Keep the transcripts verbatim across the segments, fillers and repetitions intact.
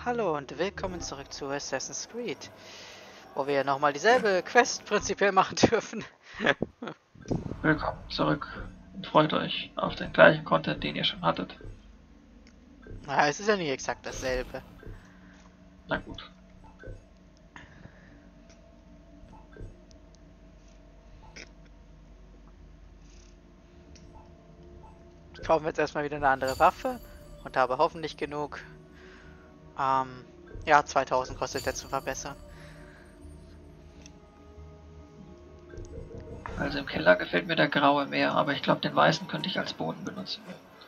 Hallo und willkommen zurück zu Assassin's Creed, wo wir nochmal dieselbe Quest prinzipiell machen dürfen. Willkommen zurück und freut euch auf den gleichen Content, den ihr schon hattet. Na, es ist ja nicht exakt dasselbe. Na gut. Ich kaufe jetzt erstmal wieder eine andere Waffe und habe hoffentlich genug. Ähm, ja, zweitausend kostet der zu verbessern. Also im Keller gefällt mir der graue mehr, aber ich glaube, den weißen könnte ich als Boden benutzen.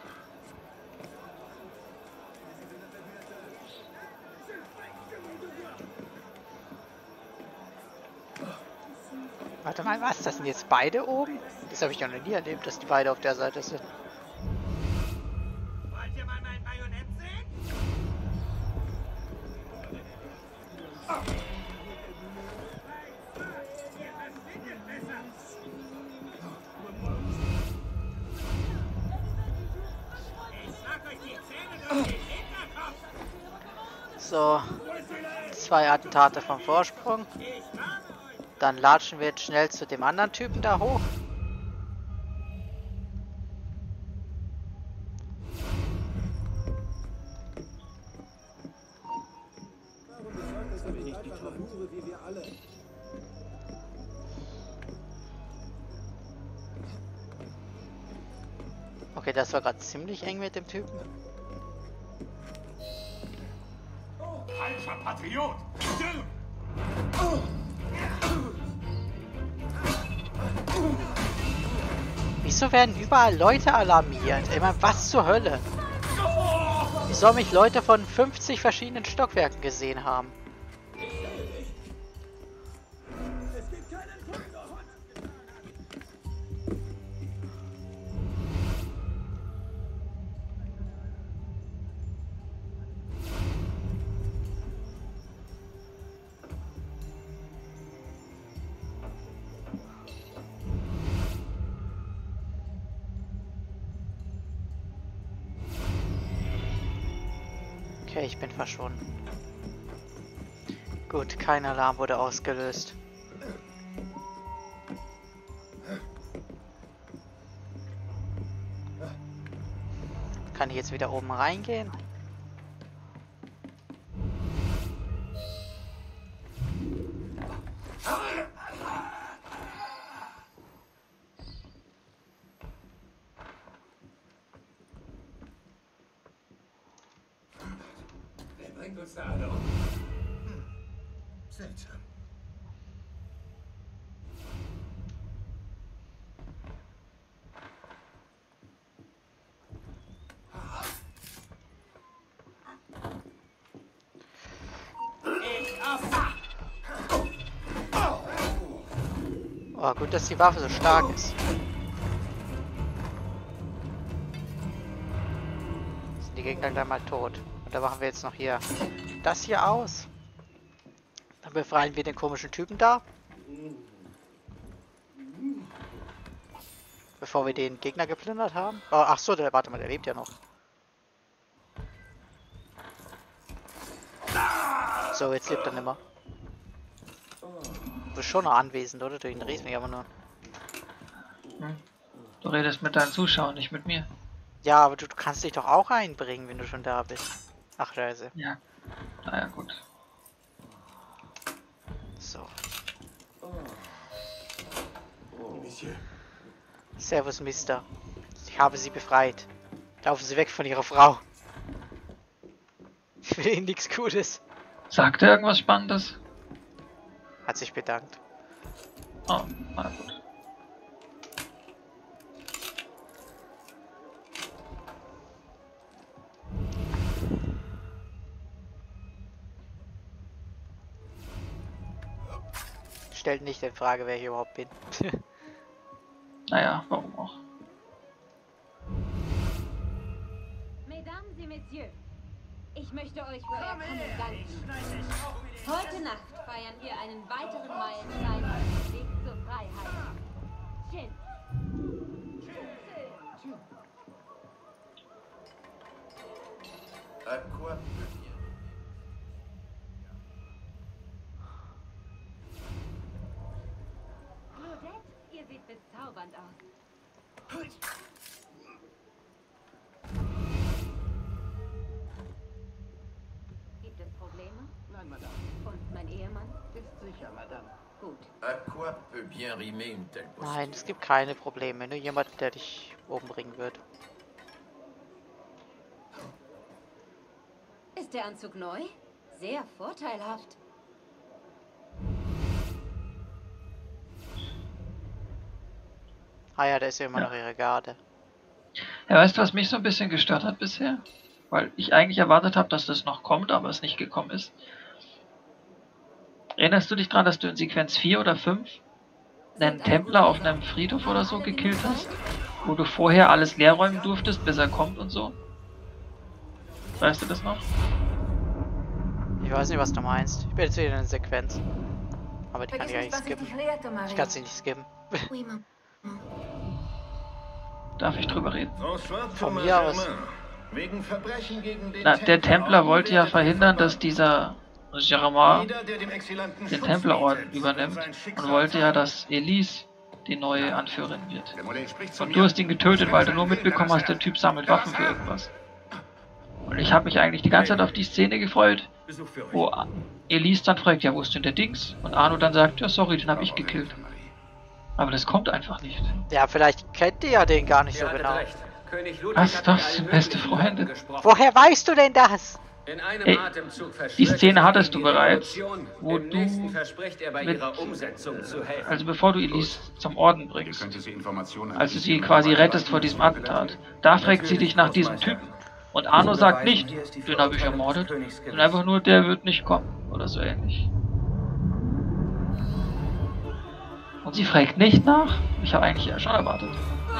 Warte mal, was? Das sind jetzt beide oben? Das habe ich ja noch nie erlebt, dass die beide auf der Seite sind. Wollt ihr mal mein Bajonett sehen? Ihr verschwindet besser. Ich schlag euch die Zähne durch den Hinterkopf. So, zwei Attentate vom Vorsprung. Ich warne euch. Dann latschen wir jetzt schnell zu dem anderen Typen da hoch. Okay, das war gerade ziemlich eng mit dem Typen. Falscher Patriot. Wieso werden überall Leute alarmiert? Ich meine, was zur Hölle? Wie soll mich Leute von fünfzig verschiedenen Stockwerken gesehen haben? Okay, ich bin verschwunden. Gut, kein Alarm wurde ausgelöst. Kann ich jetzt wieder oben reingehen? Wer bringt uns da alle um? Hm. Seltsam. Oh, gut, dass die Waffe so stark ist. Sind die Gegner gleich mal tot. Und da machen wir jetzt noch hier das hier aus. Dann befreien wir den komischen Typen da. Bevor wir den Gegner geplündert haben. Oh, ach so, der, warte mal, der lebt ja noch. So, jetzt lebt er nimmer. Du bist schon noch anwesend, oder? Du ignorierst mich aber nur. Hm? Du redest mit deinen Zuschauern, nicht mit mir. Ja, aber du, du kannst dich doch auch einbringen, wenn du schon da bist. Ach, Scheiße. Ja. Naja, gut. So. Monsieur. Servus, Mister. Ich habe sie befreit. Laufen Sie weg von Ihrer Frau. Ich will Ihnen nichts Gutes. Sagt er irgendwas Spannendes? Hat sich bedankt. Oh, na gut. Stellt nicht in Frage, wer ich überhaupt bin. Naja, warum auch? Mesdames et Messieurs, ich möchte euch für euer Kommen danken. Heute Nacht feiern wir einen weiteren Meilenstein auf dem Weg zur Freiheit. Chin. À quoi peut dire? Zaubern aus. Gibt es Probleme? Nein, Madame. Und mein Ehemann? Ist sicher, Madame. Gut. À quoi peut bien rimer une telle posture? Nein, es gibt keine Probleme. Nur jemand, der dich umbringen wird. Ist der Anzug neu? Sehr vorteilhaft. Ah ja, der ist ja immer Ja. noch ihre Garde. Ja, weißt du, was mich so ein bisschen gestört hat bisher? Weil ich eigentlich erwartet habe, dass das noch kommt, aber es nicht gekommen ist. Erinnerst du dich dran, dass du in Sequenz vier oder fünf einen Templer auf einem Friedhof oder so gekillt hast? Wo du vorher alles leer räumen durftest, bis er kommt und so? Weißt du das noch? Ich weiß nicht, was du meinst. Ich bin jetzt wieder in der Sequenz. Aber die kann ich eigentlich skippen. Ich kann sie nicht skippen. Darf ich drüber reden? Von mir aus. Wegen Verbrechen gegen den Na, der Templer wollte ja verhindern, dass dieser Germain Jeder, der dem Exilanten den Schutz Templerorden bietet, übernimmt wird sein Schicksal und wollte ja, tragen. dass Elise die neue Anführerin wird. Der Modell spricht zu Und mir. du hast ihn getötet, weil du nur Sein mitbekommen hast, der Typ sammelt Waffen für Herr. irgendwas. Und ich habe mich eigentlich die ganze Zeit auf die Szene gefreut, Besuch für euch. wo Elise dann fragt, ja, wo ist denn der Dings? Und Arno dann sagt, ja, sorry, den habe ich gekillt. Aber das kommt einfach nicht. Ja, vielleicht kennt ihr ja den gar nicht so Ihr hattet genau. recht. König Ludwig Was, hat das mit allen sind beste möglichen Freunde? Leuten gesprochen. Woher weißt du denn das? In einem Ey, Atemzug die verspricht Szene er hattest ihnen du die bereits, Revolution. wo Im du nächsten verspricht er bei mit- ihrer Umsetzung zu helfen. Also bevor du Elise zum Orden Ihr bringst, könnt diese Informationen an als du die sie Firma quasi weiterleiten, rettest vor diesem was ihr Attentat, da fragt sie dich nach diesem Typen. Und Arno sagt nicht, den habe ich ermordet, sondern einfach nur, der wird nicht kommen. Oder so ähnlich. Und sie fragt nicht nach? Ich habe eigentlich ja schon erwartet.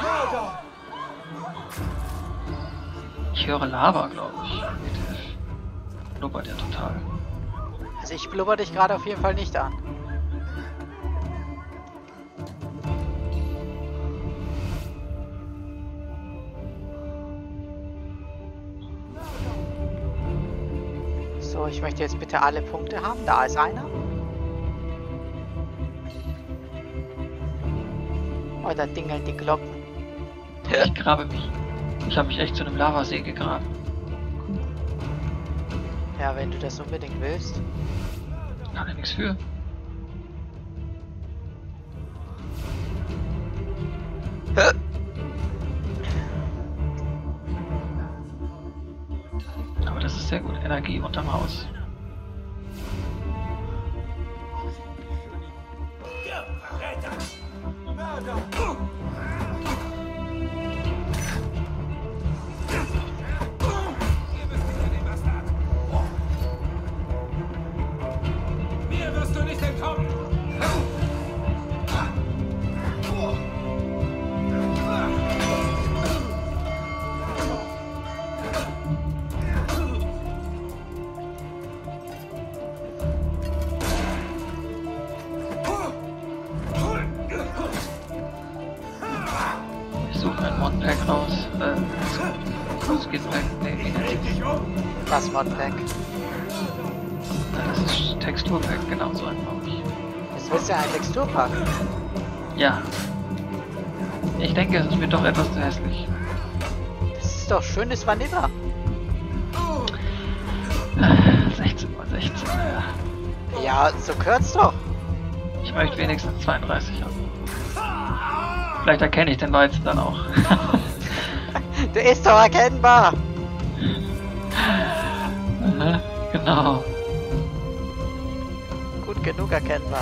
Ich höre Lava, glaube ich. Blubbert ja total. Also ich blubber dich gerade auf jeden Fall nicht an. So, ich möchte jetzt bitte alle Punkte haben. Da ist einer. Oh, da dingeln die Glocken. Ich grabe mich. Ich habe mich echt zu einem Lavasee gegraben. Ja, wenn du das unbedingt willst. Kann ich nichts für. Aber das ist sehr gut. Energie unterm Haus. Mir wirst du nicht entkommen! Ich suche mein Modpack raus. Äh, das geht weg. Nee, wie nennt sich das? Das Modpack. Das ist Texturpack, genau so einfach. Das ist ja ein Texturpack. Ja. Ich denke, es ist mir doch etwas zu hässlich. Das ist doch schönes Vanilla. sechzehn mal sechzehn, ja. Ja, so gehört's doch. Ich möchte wenigstens zweiunddreißig haben. Vielleicht erkenne ich den Weizen dann auch. Der ist doch erkennbar. Aha, genau. Gut genug erkennbar.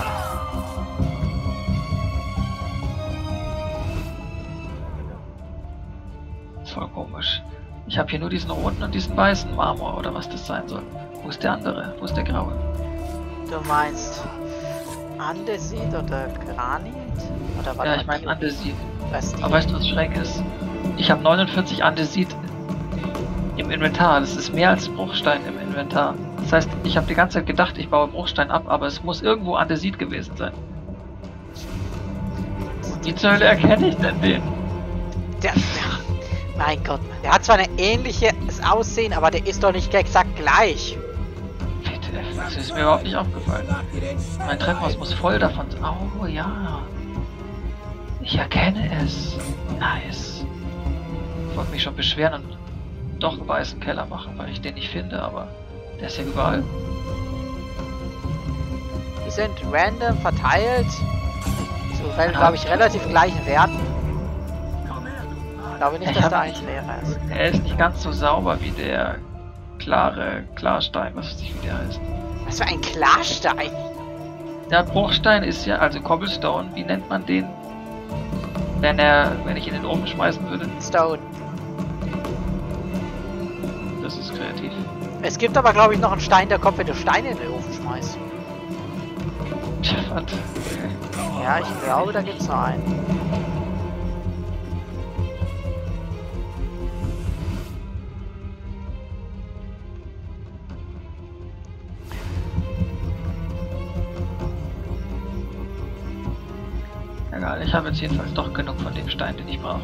Voll komisch. Ich habe hier nur diesen roten und diesen weißen Marmor oder was das sein soll. Wo ist der andere? Wo ist der graue? Du meinst Andesit oder Granit? Oder was? Ja, ich meine Andesit. Was die? Aber weißt du, was schräg ist? Ich habe neunundvierzig Andesit im Inventar. Das ist mehr als Bruchstein im Inventar. Das heißt, ich habe die ganze Zeit gedacht, ich baue Bruchstein ab, aber es muss irgendwo Andesit gewesen sein. Wie zur Hölle erkenne ich denn den? Der, der, mein Gott, Mann. Der hat zwar ein ähnliches Aussehen, aber der ist doch nicht exakt gleich. Bitte, das ist mir überhaupt nicht aufgefallen. Mein Treppenhaus muss voll davon sein. Oh ja. Ich erkenne es. Nice. Ich wollte mich schon beschweren und doch einen weißen Keller machen, weil ich den nicht finde, aber der ist ja überall. Die sind random verteilt. Zu, glaube ich, relativ gleichen Werten. Ich glaube nicht, Ich dass hab- da eins leerer ist. Er ist nicht ganz so sauber wie der klare Klarstein, was weiß ich, wie der heißt. Was für ein Klarstein! Der Bruchstein ist ja, also Cobblestone, wie nennt man den? Wenn er, wenn ich ihn in den Ofen schmeißen würde. Stone. Das ist kreativ. Es gibt aber, glaube ich, noch einen Stein, der kommt, wenn du Steine in den Ofen schmeißt. Tja, was? Okay. Ja, ich glaube, da gibt es noch einen. Egal, ich habe jetzt jedenfalls doch genug von dem Stein, den ich brauche.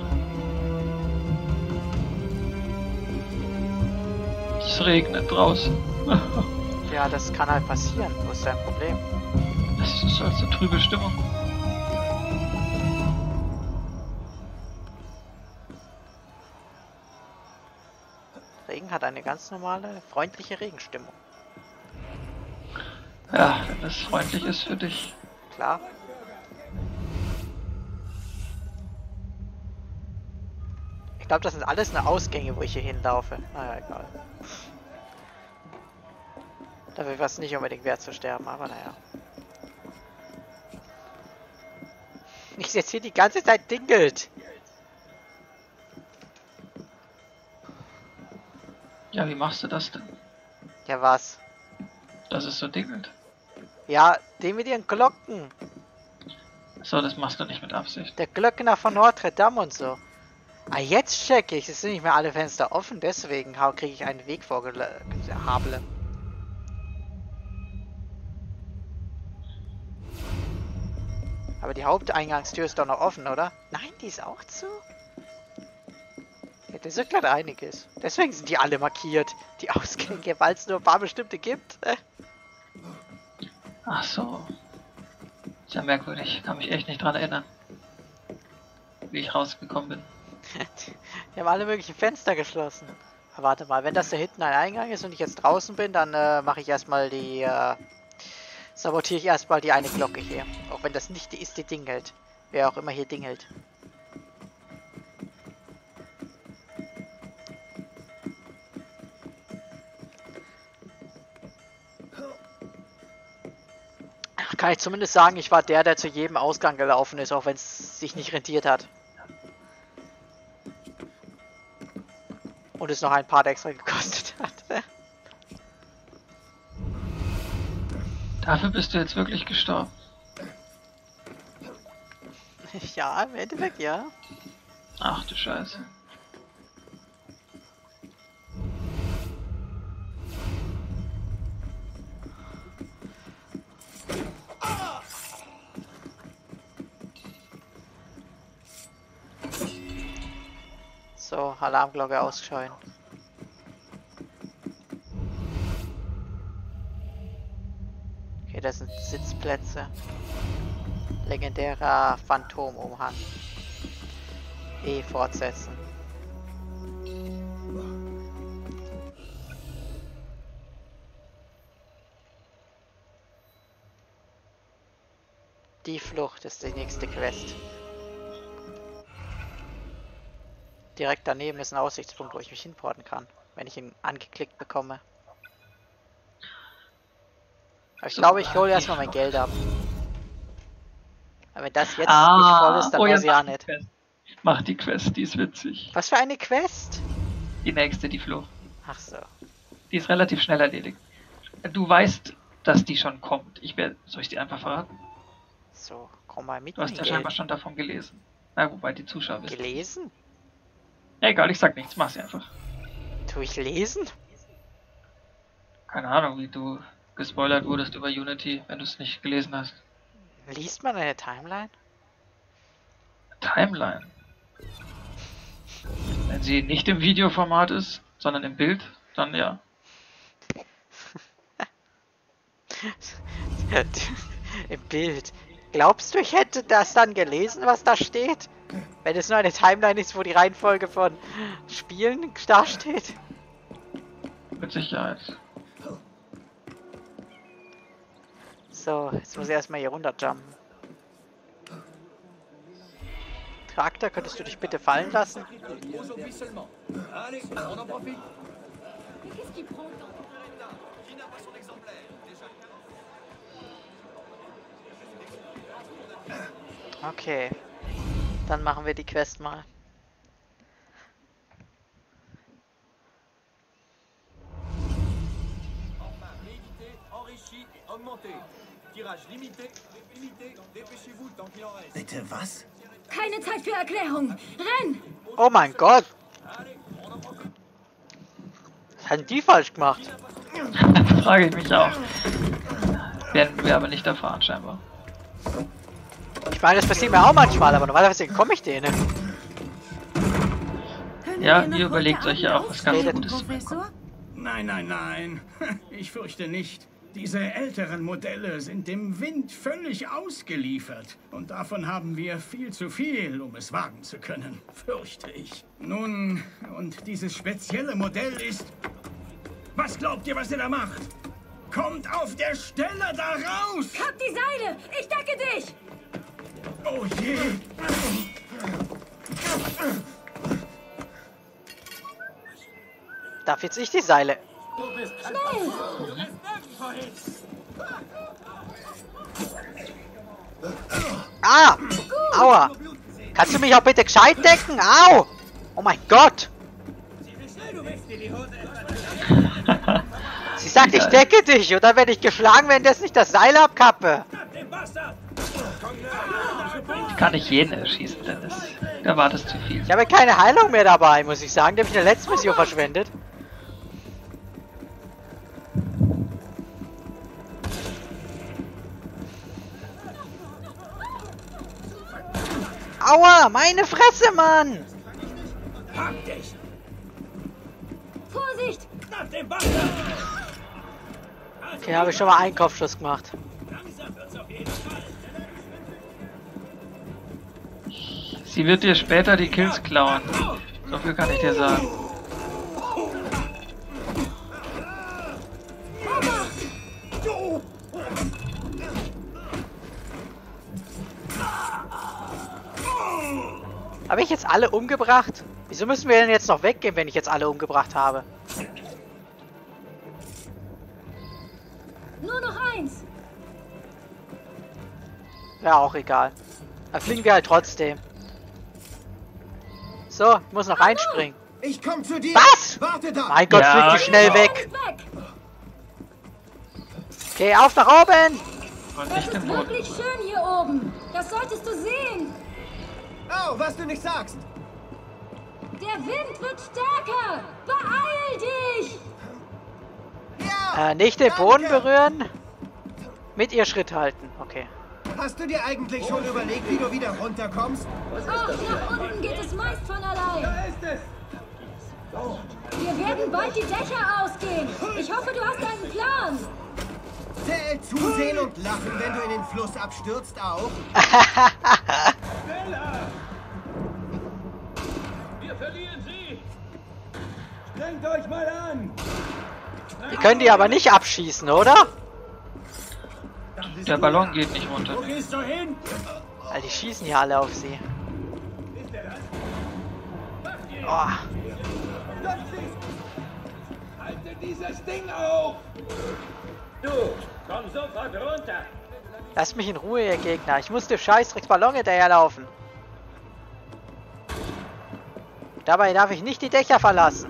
Es regnet draußen. Ja, das kann halt passieren. Wo ist dein Problem? Das ist halt so trübe Stimmung. Regen hat eine ganz normale, freundliche Regenstimmung. Ja, wenn das freundlich ist für dich. Klar. Ich glaube, das sind alles nur Ausgänge, wo ich hier hinlaufe. Naja, egal. Dafür war es nicht unbedingt wert zu sterben, aber naja. Ich setze hier die ganze Zeit dingelt. Ja, wie machst du das denn? Ja, was? Dass es so dingelt. Ja, den mit ihren Glocken. So, das machst du nicht mit Absicht. Der Glöckner von Notre Dame und so. Ah, jetzt check ich. Es sind nicht mehr alle Fenster offen, deswegen kriege ich einen Weg vorgehabelt. Aber die Haupteingangstür ist doch noch offen, oder? Nein, die ist auch zu. Ja, das erklärt einiges. Deswegen sind die alle markiert. Die Ausgänge, weil es nur ein paar bestimmte gibt. Ach so. Ist ja merkwürdig. Kann mich echt nicht dran erinnern. Wie ich rausgekommen bin. Die haben alle möglichen Fenster geschlossen. Aber warte mal, wenn das da hinten ein Eingang ist und ich jetzt draußen bin, dann äh, mache ich erstmal die... Äh, sabotiere ich erstmal die eine Glocke hier. Auch wenn das nicht die ist, die dingelt. Wer auch immer hier dingelt. Kann ich zumindest sagen, ich war der, der zu jedem Ausgang gelaufen ist, auch wenn es sich nicht rentiert hat. Und es noch ein paar extra gekostet hat. Dafür bist du jetzt wirklich gestorben. Ja, im Endeffekt ja. Ach du Scheiße. So, Alarmglocke ausscheuen. Okay, das sind Sitzplätze. Legendärer Phantomumhang. E fortsetzen. Die Flucht ist die nächste Quest. Direkt daneben ist ein Aussichtspunkt, wo ich mich hinporten kann, wenn ich ihn angeklickt bekomme. Aber ich glaube, ich hole erstmal mein Geld ab. Aber wenn das jetzt Ah, nicht voll ist, dann oh ja, weiß ich auch mach die nicht. Quest. Mach die Quest, die ist witzig. Was für eine Quest? Die nächste, die Flucht. Ach so. Die ist relativ schnell erledigt. Du weißt, dass die schon kommt. Ich werde, soll ich dir einfach verraten? So, komm mal mit. Du hast mein ja Geld. scheinbar schon davon gelesen. Na, wobei die Zuschauer wissen. Gelesen? Ja, egal, ich sag nichts, mach's einfach. Tu ich lesen? Keine Ahnung, wie du gespoilert wurdest über Unity, wenn du es nicht gelesen hast. Liest man eine Timeline? Timeline. Wenn sie nicht im Videoformat ist, sondern im Bild, dann ja. Im Bild. Glaubst du, ich hätte das dann gelesen, was da steht? Wenn es nur eine Timeline ist, wo die Reihenfolge von Spielen da steht? Mit Sicherheit. So, jetzt muss ich erstmal hier runterjumpen. Traktor, könntest du dich bitte fallen lassen? Okay. Dann machen wir die Quest mal. Bitte was? Keine Zeit für Erklärung. Renn! Oh mein Gott! Was haben die falsch gemacht? Frage ich mich auch. Werden wir aber nicht erfahren, scheinbar. Ich meine, das passiert mir auch manchmal, aber normalerweise komme ich denen. Ja, ihr überlegt euch ja auch was ganz Redet. Gutes. Professor? Nein, nein, nein. Ich fürchte nicht. Diese älteren Modelle sind dem Wind völlig ausgeliefert. Und davon haben wir viel zu viel, um es wagen zu können, fürchte ich. Nun, und dieses spezielle Modell ist... Was glaubt ihr, was ihr da macht? Kommt auf der Stelle da raus! Hab die Seile! Ich decke dich! Oh je! Darf jetzt ich die Seile? Ah! Aua! Kannst du mich auch bitte gescheit decken? Au! Oh mein Gott! Sie sagt, ich decke dich, oder werde ich geschlagen, wenn das nicht das Seil abkappe? Ich kann nicht jeden erschießen, Dennis. Du erwartest zu viel. Ich habe keine Heilung mehr dabei, muss ich sagen. Die habe ich in der letzten Mission verschwendet. Aua, meine Fresse, Mann! Hab dich! Vorsicht! Nach dem Wasser! Okay, habe ich schon mal einen Kopfschuss gemacht. Langsam wird's auf jeden Fall. Sie wird dir später die Kills klauen. So viel kann ich dir sagen. Habe ich jetzt alle umgebracht? Wieso müssen wir denn jetzt noch weggehen, wenn ich jetzt alle umgebracht habe? Nur noch eins! Ja, auch egal. Dann fliegen wir halt trotzdem. So, ich muss noch einspringen. Ich komm zu dir! Was? Warte da! Mein Gott, Ja, fliegt die schnell genau. weg. Weg! Okay, auf nach oben! Und Es nicht ist den Boden. wirklich schön hier oben. Das solltest du sehen. Oh, was du nicht sagst! Der Wind wird stärker. Beeil dich! Ja! Äh, nicht den danke. Boden berühren. Mit ihr Schritt halten. Okay. Hast du dir eigentlich schon überlegt, wie du wieder runterkommst? Ach, nach unten geht es meist von allein. ist es! Wir werden bald die Dächer ausgehen. Ich hoffe, du hast einen Plan. Zähl, zusehen und lachen, wenn du in den Fluss abstürzt, auch. Wir verlieren sie! Strengt euch mal an! Wir können die aber nicht abschießen, oder? Der Ballon geht nicht runter. Wo gehst du hin? Weil die schießen ja alle auf sie. Oh, Haltet dieses Ding auf! Du, komm sofort runter! lasst mich in Ruhe, ihr Gegner. Ich muss dem Scheißdrecks Ballon hinterherlaufen. Dabei darf ich nicht die Dächer verlassen.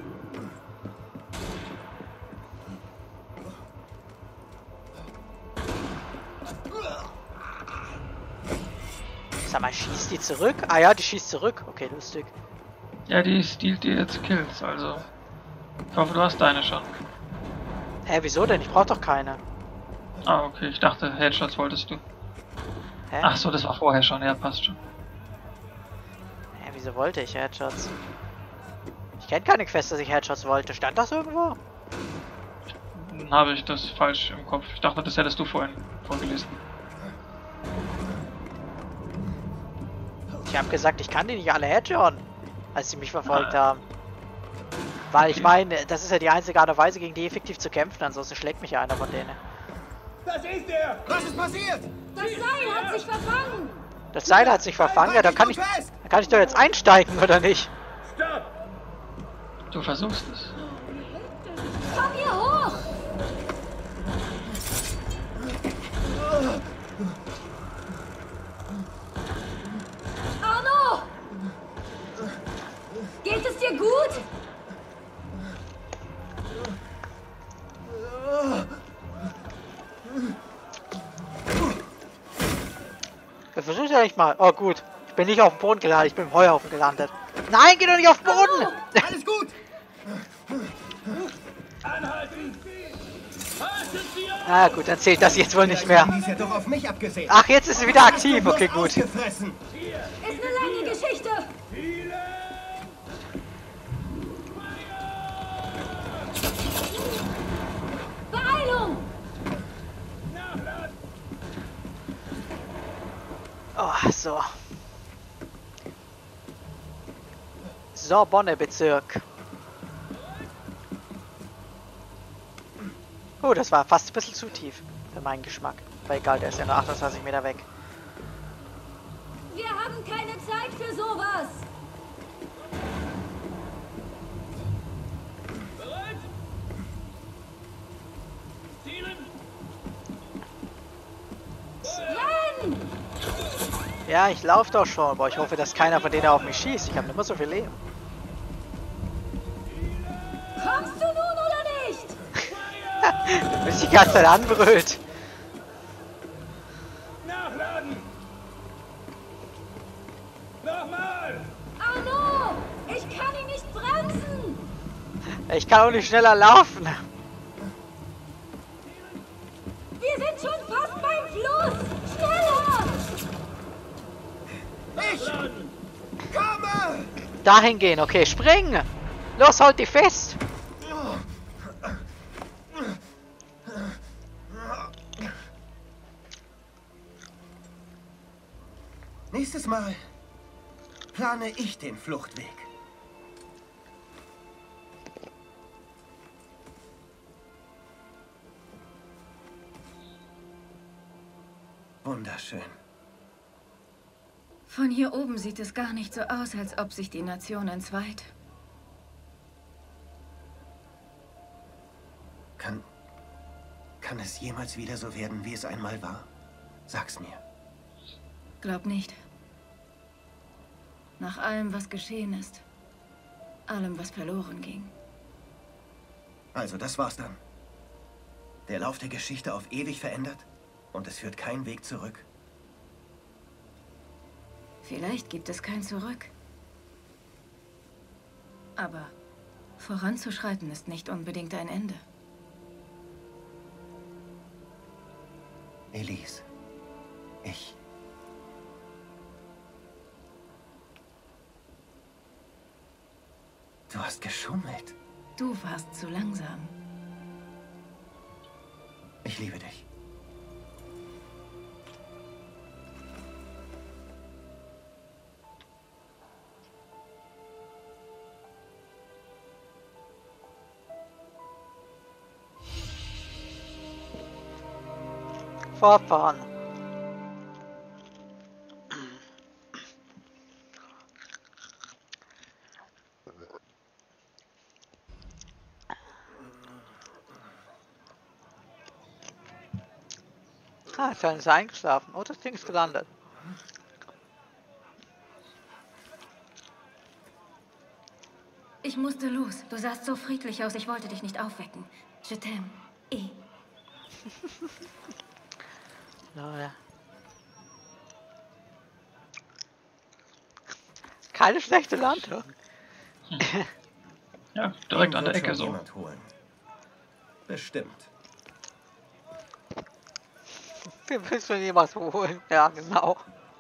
Sag mal, schießt die zurück? Ah ja, die schießt zurück. Okay, lustig. Ja, die stiehlt dir jetzt Kills, also. Ich hoffe, du hast deine schon. Hä, wieso denn? Ich brauch doch keine. Ah, okay, ich dachte, Headshots wolltest du. Hä? Ach so, das war vorher schon, ja, passt schon. Hä, wieso wollte ich Headshots? Ich kenne keine Quest, dass ich Headshots wollte. Stand das irgendwo? Dann habe ich das falsch im Kopf. Ich dachte, das hättest du vorhin vorgelesen. Ich habe gesagt, ich kann die nicht alle headshotten, als sie mich verfolgt haben. Weil ich meine, das ist ja die einzige Art und Weise, gegen die effektiv zu kämpfen, ansonsten schlägt mich ja einer von denen. Das ist er! Was ist passiert? Das Seil hat sich verfangen! Das Seil hat sich verfangen, ja, da kann ich, da kann ich doch jetzt einsteigen, oder nicht? Stopp! Du versuchst es. Komm hier hoch! Arno! Geht es dir gut? Das versuchst du ja nicht mal. Oh gut, ich bin nicht auf dem Boden gelandet, ich bin im Heuhaufen gelandet. Nein, geh doch nicht auf den Boden! Alles gut! Anhalten! Halten Sie an! Na gut, dann zählt das jetzt wohl nicht mehr. Die ist ja doch auf mich abgesehen. Ach, jetzt ist es wieder aktiv, okay gut. Ausgefressen. Ist eine lange Geschichte! Beeilung! Oh, so. Sorbonne-Bezirk. Oh, das war fast ein bisschen zu tief für meinen Geschmack. Aber egal, der ist ja nur achtundzwanzig Meter weg. Wir haben keine Zeit für sowas! Bereit? Zielen! Renn! Ja, ich laufe doch schon, aber ich hoffe, dass keiner von denen auf mich schießt. Ich habe nicht mehr so viel Leben. Kommst du nun oder nicht? Du bist die ganze Zeit anbrüllt. Nachladen! Nochmal! Arno! Ich kann ihn nicht bremsen! Ich kann auch nicht schneller laufen. Wir sind schon fast beim Fluss! Schneller! Ich komme! Dahin gehen, okay, spring! Los, halt die fest! Nächstes Mal plane ich den Fluchtweg. Wunderschön. Von hier oben sieht es gar nicht so aus, als ob sich die Nation entzweit. Kann... Kann es jemals wieder so werden, wie es einmal war? Sag's mir. Glaub nicht. Nach allem, was geschehen ist. Allem, was verloren ging. Also, das war's dann. Der Lauf der Geschichte auf ewig verändert und es führt kein Weg zurück. Vielleicht gibt es kein Zurück. Aber voranzuschreiten ist nicht unbedingt ein Ende. Elise, ich... Du hast geschummelt. Du warst zu langsam. Ich liebe dich. Vorfahren. Ah, dann ist er eingeschlafen. Oh, das Ding ist gelandet. Ich musste los. Du sahst so friedlich aus, ich wollte dich nicht aufwecken. Je t'aime. Eh. Naja. Keine schlechte Landung. Hm. Ja, direkt Ihn an der wird Ecke schon so. jemand holen. Bestimmt. Wir müssen schon jemals holen. Ja, genau.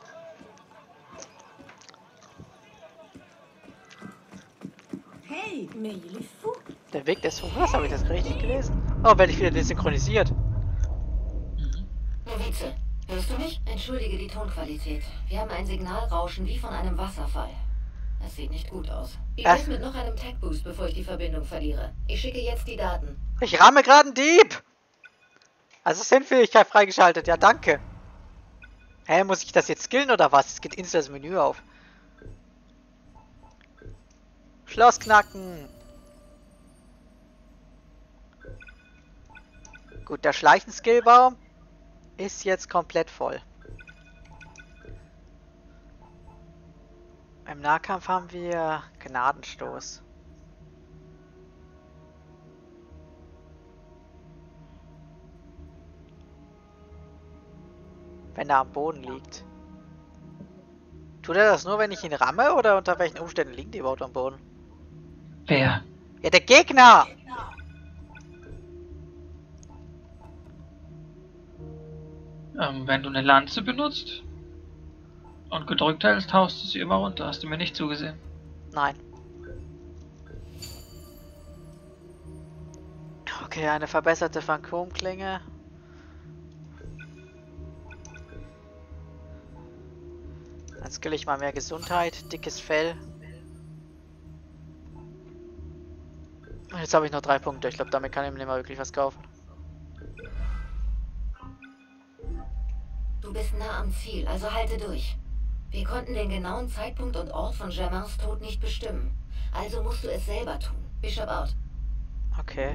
Hey, mais il est fou! Der Weg des Hungers, habe ich das richtig gelesen? Oh, werde ich wieder desynchronisiert. Novize, Hörst du mich? Entschuldige die Tonqualität. Wir haben ein Signalrauschen wie von einem Wasserfall. Das sieht nicht gut aus. Wie wär's mit noch einem Tech-Boost, bevor ich die Verbindung verliere? Ich schicke jetzt die Daten. Ich ramme gerade einen Dieb! Assistenzfähigkeit freigeschaltet, ja danke. Hä, muss ich das jetzt skillen oder was? Es geht instant das Menü auf. Schloss knacken! Gut, der Schleichen-Skillbaum ist jetzt komplett voll. Im Nahkampf haben wir Gnadenstoß. Wenn er am Boden liegt. Tut er das nur, wenn ich ihn ramme, oder unter welchen Umständen liegen die überhaupt am Boden? Wer? Ja, der Gegner! Ähm, wenn du eine Lanze benutzt und gedrückt hältst, haust du sie immer runter. Hast du mir nicht zugesehen? Nein. Okay, eine verbesserte Phantomklinge. Dann skill ich mal mehr Gesundheit, dickes Fell. Jetzt habe ich noch drei Punkte. Ich glaube, damit kann ich mir nicht mal wirklich was kaufen. Du bist nah am Ziel, also halte durch. Wir konnten den genauen Zeitpunkt und Ort von Germains Tod nicht bestimmen. Also musst du es selber tun. Bishop out. Okay.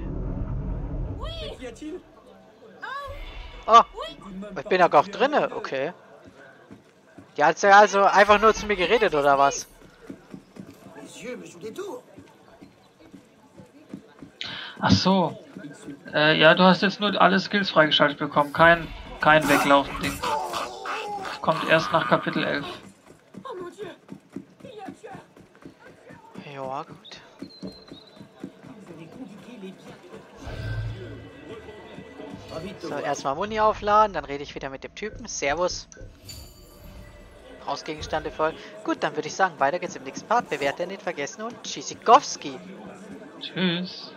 Oh, ich bin ja auch drinne. Okay. Die hat ja also einfach nur zu mir geredet, oder was? Ach so. Äh, ja, du hast jetzt nur alle Skills freigeschaltet bekommen. Kein, kein Weglaufen-Ding. Das kommt erst nach Kapitel elf. Ja, gut. So, erstmal Muni aufladen, dann rede ich wieder mit dem Typen. Servus. Hausgegenstände voll. Gut, dann würde ich sagen, weiter geht's im nächsten Part. Bewerten nicht vergessen und Tschüssikowski. Tschüss.